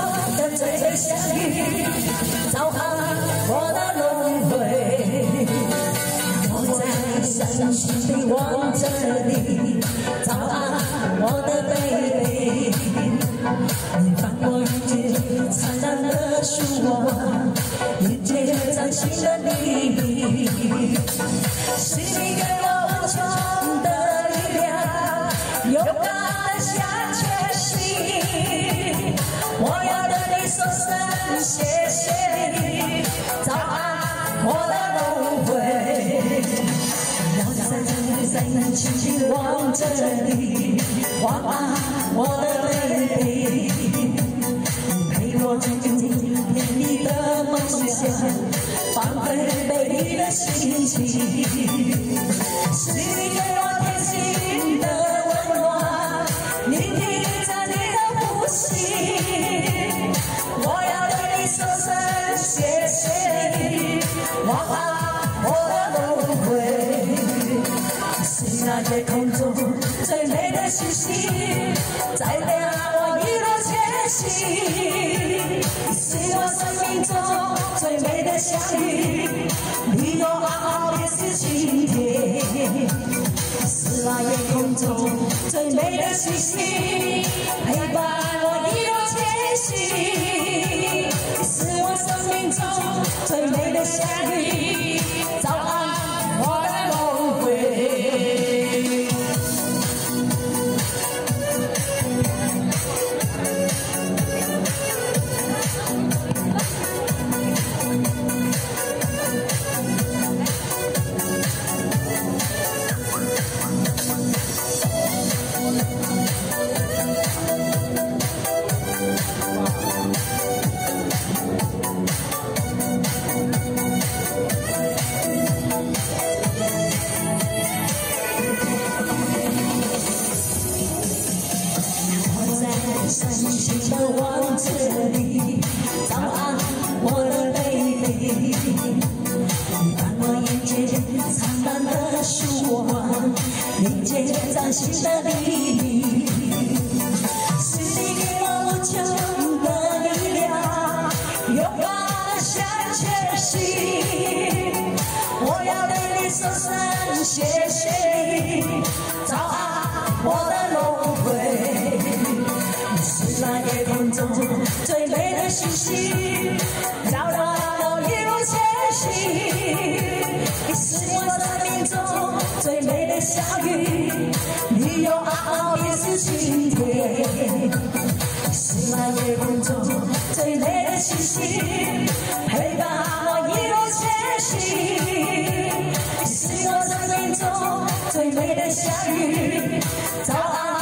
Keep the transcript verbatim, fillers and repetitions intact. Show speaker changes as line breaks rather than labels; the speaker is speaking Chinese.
的最美相遇。早安，我的轮回，我在伤心地望着你。早安，我的 baby， 你放我遇见灿烂的曙光，遇见崭新的你，是你给我无穷的力量，勇敢的向前行。我要对你说声谢谢你，早安，我的轮回。我在在在轻轻望着你，晚安，我的 baby， 陪我走进甜蜜的梦乡，放飞美丽的心情。是你给我贴心的温暖，聆听着你的呼吸。我要对你说声谢谢你，晚安，我的轮回。是那夜空中最美的星星，在亮我一路前行。是我生命中最美的相遇，你我傲傲也是晴天。是那夜空中最美的星星，陪伴我一路前行。是我生命中最美的相遇，早安，我的轮回。深情地望着你，早安，我的 baby， 你伴我迎接灿烂的曙光，迎接崭新的你。是你给我无穷的力量，勇敢地向前行。我要对你说声谢谢你，早安，我的轮回。是那夜空中最美的星星，照亮我一路前行。你是我生命中最美的相遇，你有傲傲也是晴天。是那夜空中最美的星星，陪伴我一路前行。你是我生命中最美的相遇，早安。